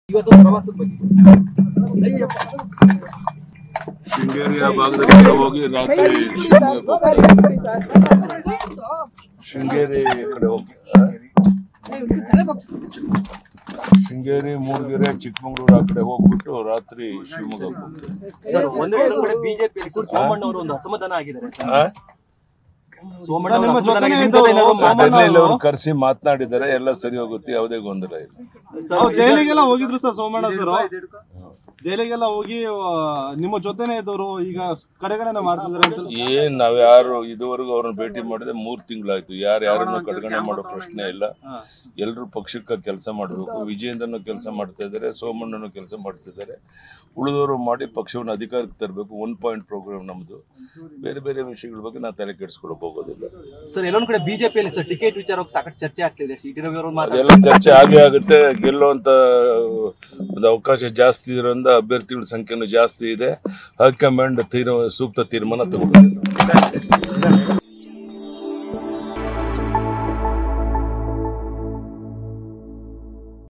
ಇವತ್ತು ಪ್ರವಾಸದ ಬಗ್ಗೆ ಶೃಂಗೇರಿಯ ಭಾಗದಲ್ಲಿ ಹೋಗಿ ರಾತ್ರಿ ಶೃಂಗೇರಿ ಕಡೆ ಹೋಗಿ ಶೃಂಗೇರಿ ಮೂಡಿಗೆರೆ ಚಿಕ್ಕಮಗಳೂರು ಆ ಕಡೆ ಹೋಗ್ಬಿಟ್ಟು ರಾತ್ರಿ ಶಿವಮೊಗ್ಗಕ್ಕೆ ಹೋಗ್ತಾರೆ. ಸರ್, ಒಂದೇ ಕಡೆ ಬಿಜೆಪಿ ಸೋಮಣ್ಣ ಅವರು ಒಂದು ಅಸಮಾಧಾನ ಆಗಿದ್ದಾರೆ. ಅವ್ರು ಕರೆಸಿ ಮಾತನಾಡಿದ್ದಾರೆ, ಎಲ್ಲ ಸರಿ ಹೋಗುತ್ತೆ, ಯಾವುದೇ ಗೊಂದಲ ಇಲ್ಲ. ದೆಹಲಿಗೆಲ್ಲ ಹೋಗಿದ್ರು ಸರ್ ಸೋಮಣ್ಣ ಸರ್, ದೆಹಲಿಗೆಲ್ಲ ಹೋಗಿ ನಿಮ್ಮ ಜೊತೆನೆ ಇದ್ದವರು ಈಗ ಕಡೆಗಣನೆ ಮಾಡ್ತಿದ್ದಾರೆ. ಏನ್ ನಾವ್ ಯಾರು ಇದುವರೆಗೂ ಅವ್ರನ್ನ ಭೇಟಿ ಮಾಡಿದ್ರೆ 3 ತಿಂಗಳಾಯ್ತು. ಯಾರನ್ನು ಕಡೆಗಣನೆ ಮಾಡೋ ಪ್ರಶ್ನೆ ಇಲ್ಲ. ಎಲ್ರು ಪಕ್ಷಕ್ಕೆ ಕೆಲಸ ಮಾಡಬೇಕು. ವಿಜಯೇಂದ್ರನು ಕೆಲಸ ಮಾಡ್ತಾ ಇದ್ದಾರೆ, ಸೋಮಣ್ಣನು ಕೆಲಸ ಮಾಡ್ತಿದ್ದಾರೆ. ಉಳಿದವರು ಮಾಡಿ ಪಕ್ಷವನ್ನು ಅಧಿಕಾರಕ್ಕೆ ತರಬೇಕು. 1 ಪಾಯಿಂಟ್ ಪ್ರೋಗ್ರಾಮ್ ನಮ್ದು. ಬೇರೆ ಬೇರೆ ವಿಷಯಗಳ ಬಗ್ಗೆ ನಾವು ತಲೆ ಕೆಡಿಸ್ಕೊಳಕ್ ಹೋಗೋದಿಲ್ಲ. ಸರ್, ಎಲ್ಲೊಂದ್ ಕಡೆ ಬಿಜೆಪಿಯಲ್ಲಿ ಸರ್ ಟಿಕೆಟ್ ವಿಚಾರಕ್ಕೆ ಸಾಕಷ್ಟು ಚರ್ಚೆ ಆಗ್ತಿದೆ. ಅದೆಲ್ಲ ಚರ್ಚೆ ಆಗೇ ಆಗುತ್ತೆ. ಗೆಲ್ಲುವಂತ ಒಂದು ಅವಕಾಶ ಜಾಸ್ತಿ ಇರೋದ್ರಿಂದ ಅಭ್ಯರ್ಥಿಗಳ ಸಂಖ್ಯೆನೂ ಜಾಸ್ತಿ ಇದೆ. ಹೈಕಮಾಂಡ್ ಸೂಕ್ತ ತೀರ್ಮಾನ ತಗೊಂಡಿದೆ.